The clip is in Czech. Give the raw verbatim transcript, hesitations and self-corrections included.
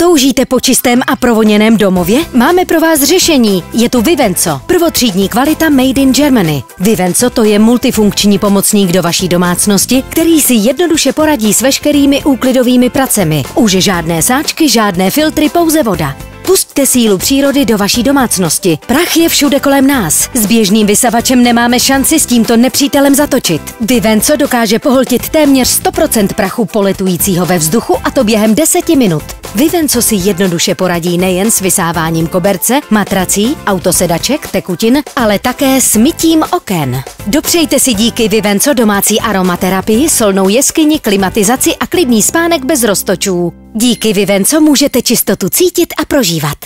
Toužíte po čistém a provoněném domově? Máme pro vás řešení. Je tu Vivenco. Prvotřídní kvalita made in Germany. Vivenco to je multifunkční pomocník do vaší domácnosti, který si jednoduše poradí s veškerými úklidovými pracemi. Už žádné sáčky, žádné filtry, pouze voda. Pusťte sílu přírody do vaší domácnosti. Prach je všude kolem nás. S běžným vysavačem nemáme šanci s tímto nepřítelem zatočit. Vivenco dokáže pohltit téměř sto procent prachu poletujícího ve vzduchu, a to během deseti minut. Vivenco si jednoduše poradí nejen s vysáváním koberce, matrací, autosedaček, tekutin, ale také s mytím oken. Dopřejte si díky Vivenco domácí aromaterapii, solnou jeskyni, klimatizaci a klidný spánek bez roztočů. Díky Vivenco můžete čistotu cítit a prožívat.